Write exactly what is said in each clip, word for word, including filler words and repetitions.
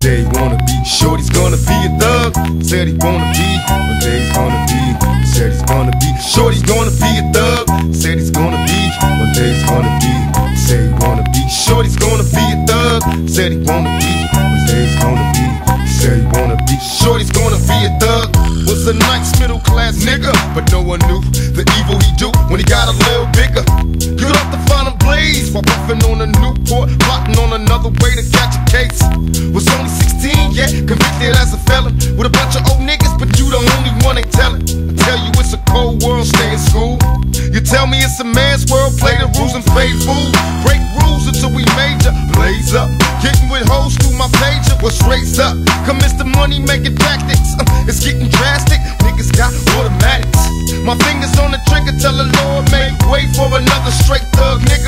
day he wanna be. Shorty's gonna be a thug, said he wanna be. One day he's gonna be, said he's gonna be. Shorty's gonna be a thug, said he's gonna be. One day he's gonna be, said he wanna be. Shorty's gonna be a thug, said he wanna be. One day he's gonna be, said he wanna be. Shorty's gonna be a thug. Was a nice middle class nigga, but no one knew the evil he do when he got a little bigger. Good off the final blaze while puffing on a Newport, plotting on another way to catch a case. Was only sixteen, yeah, convicted as a felon with a bunch of old niggas, but you the only one they tellin'. I tell you it's a cold world, stay in school. You tell me it's a man's world, play the rules and fade fool. Break rules until we major, blaze up. Getting with hoes through my pager, what's raised up? Commence the money making tactics, uh, it's getting drastic. Niggas got automatics. My fingers on the trigger, tell the Lord make way for another straight thug nigga.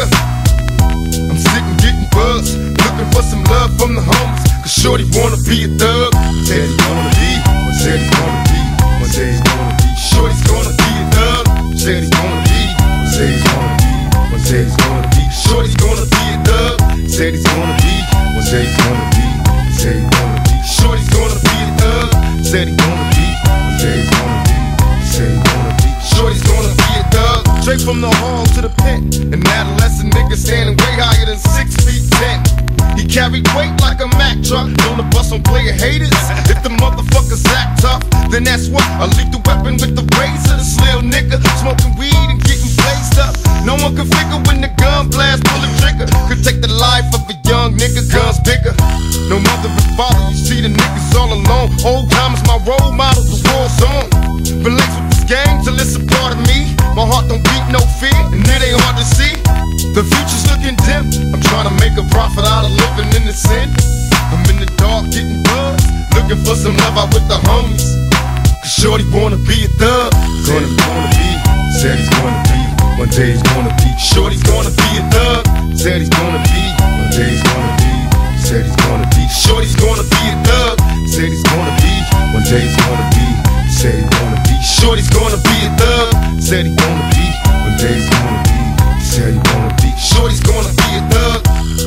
I'm sitting getting buzzed, looking for some love from the homies, cause Shorty wanna be a thug. Said he's gonna be, one said he's gonna be, one said he's gonna be. Shorty's gonna be a thug, said he's gonna be, one said he's gonna be, one said he's gonna be. Shorty's gonna be a thug, said he's gonna be, one said he's gonna be, said he's gonna be. Shorty's gonna be a thug, said he's gonna be, one said he's gonna be, said he's gonna be. Shorty's gonna be a thug, straight from the hall to the pen. An adolescent nigga standing way higher than six feet ten. He carried weight like a Mack truck, on the bus on player haters. If the motherfuckers act tough, then that's what a lethal weapon with the razor. This little nigga smoking weed and getting blazed up. No one can figure when the gun blast, pull the trigger. Could take the life of a young nigga, guns bigger. No mother and father, you see the niggas all alone. Old time is my role model, the war zone. Been laced with this game till it's a part of me. My heart don't beat no fear, and it ain't hard to see. The future's looking dim, I'm trying to make a profit out of living in the sin. I'm in the dark getting buzzed, looking for some love out with the homies, cause Shorty wanna be a thug. Gonna, gonna be, said he's gonna be, one day he's gonna be. Shorty's gonna be a thug, said he's gonna be, one day he's gonna be, said he's gonna be. Shorty's gonna be a thug, said he's gonna be, one day he's gonna be, said he's gonna be. Shorty's gonna be a thug, said he's gonna be, one day he's gonna be, said he's gonna be. Shorty's gonna be a thug.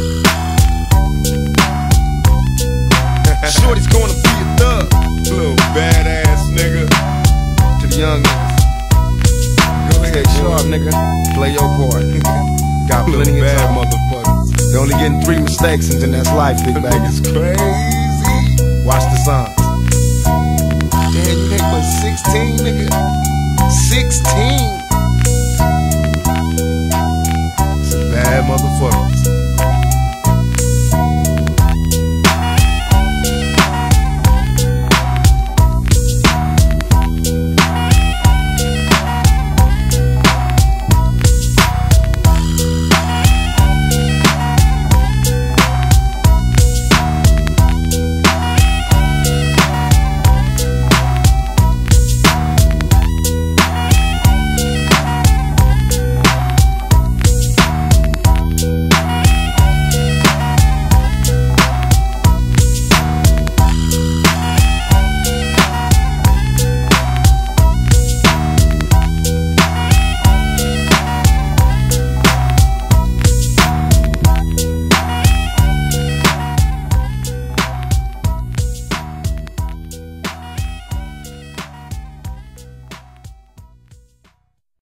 Shorty's gonna be a thug. Little badass nigga. To the young niggas, go ahead, sharp nigga, play your part. Got plenty of bad motherfuckers. They only getting three mistakes and then that's life, big bag. It's crazy.